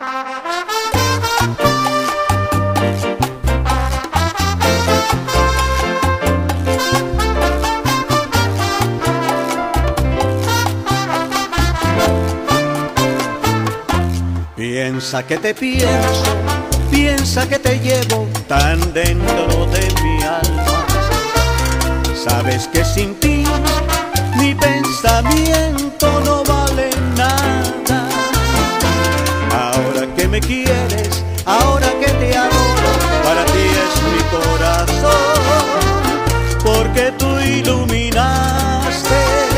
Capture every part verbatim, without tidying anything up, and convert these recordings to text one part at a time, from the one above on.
Piensa que te pienso, piensa que te llevo tan dentro de mi alma. Sabes que sin ti mi pensamiento no vale nada. Ahora que me quieres, ahora que te adoro, para ti es mi corazón, porque tú iluminaste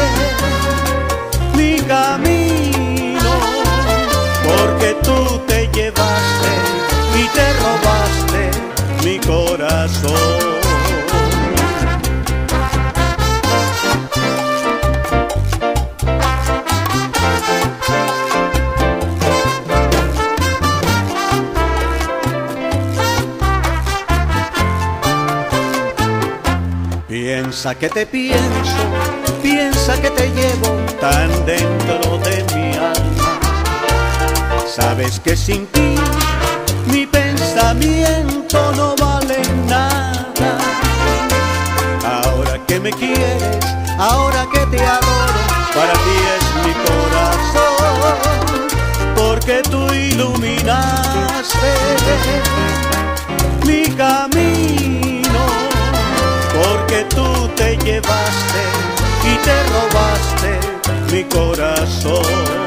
mi camino, porque tú te llevaste y te robaste mi corazón. Piensa que te pienso, piensa que te llevo tan dentro de mi alma. Sabes que sin ti mi pensamiento no vale nada. Ahora que me quieres, ahora que te adoro, para ti es mi corazón, porque tú iluminaste mi camino, porque tú te llevaste y te robaste mi corazón.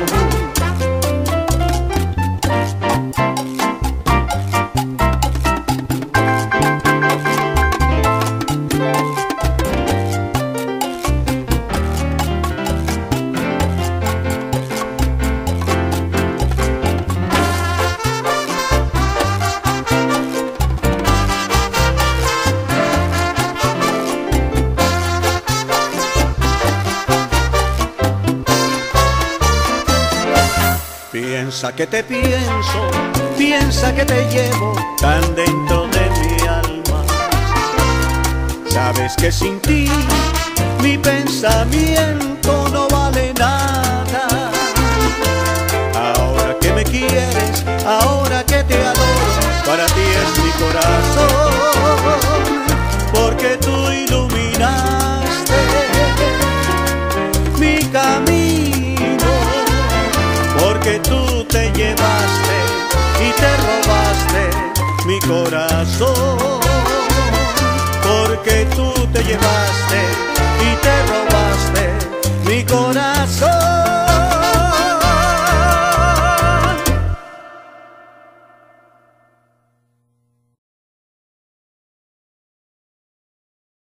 Piensa que te pienso, piensa que te llevo tan dentro de mi alma. Sabes que sin ti mi pensamiento no vale nada. Ahora que me quieres, ahora que te adoro, para ti es mi corazón, porque tú iluminaste mi camino, porque tú te llevaste y te robaste mi corazón, porque tú te llevaste y te robaste mi corazón.